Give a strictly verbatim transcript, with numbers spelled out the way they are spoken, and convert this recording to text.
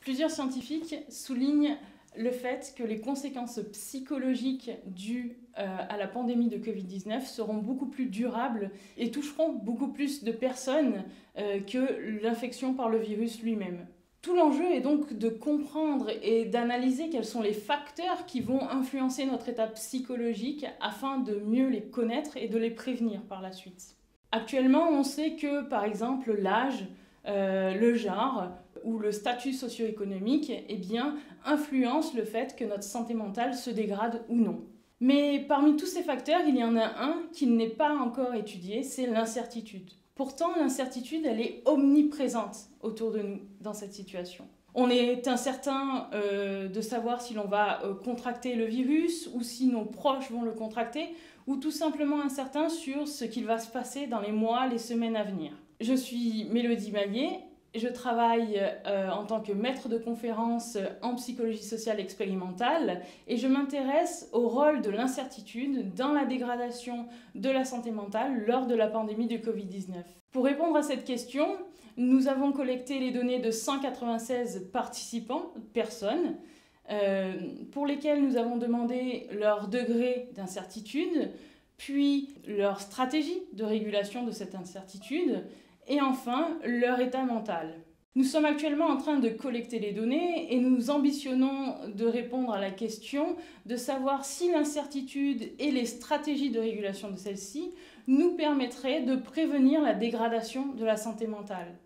Plusieurs scientifiques soulignent le fait que les conséquences psychologiques dues euh, à la pandémie de covid dix-neuf seront beaucoup plus durables et toucheront beaucoup plus de personnes euh, que l'infection par le virus lui-même. Tout l'enjeu est donc de comprendre et d'analyser quels sont les facteurs qui vont influencer notre état psychologique afin de mieux les connaître et de les prévenir par la suite. Actuellement, on sait que, par exemple, l'âge, euh, le genre ou le statut socio-économique eh bien, influencent le fait que notre santé mentale se dégrade ou non. Mais parmi tous ces facteurs, il y en a un qui n'est pas encore étudié, c'est l'incertitude. Pourtant, l'incertitude, elle est omniprésente autour de nous dans cette situation. On est incertain euh, de savoir si l'on va euh, contracter le virus ou si nos proches vont le contracter, ou tout simplement incertain sur ce qu'il va se passer dans les mois, les semaines à venir. Je suis Mélodie Mallier, je travaille euh, en tant que maître de conférence en psychologie sociale expérimentale et je m'intéresse au rôle de l'incertitude dans la dégradation de la santé mentale lors de la pandémie de covid dix-neuf. Pour répondre à cette question, nous avons collecté les données de cent quatre-vingt-seize participants, personnes, euh, pour lesquels nous avons demandé leur degré d'incertitude, puis leur stratégie de régulation de cette incertitude, et enfin leur état mental. Nous sommes actuellement en train de collecter les données et nous ambitionnons de répondre à la question de savoir si l'incertitude et les stratégies de régulation de celle-ci nous permettraient de prévenir la dégradation de la santé mentale.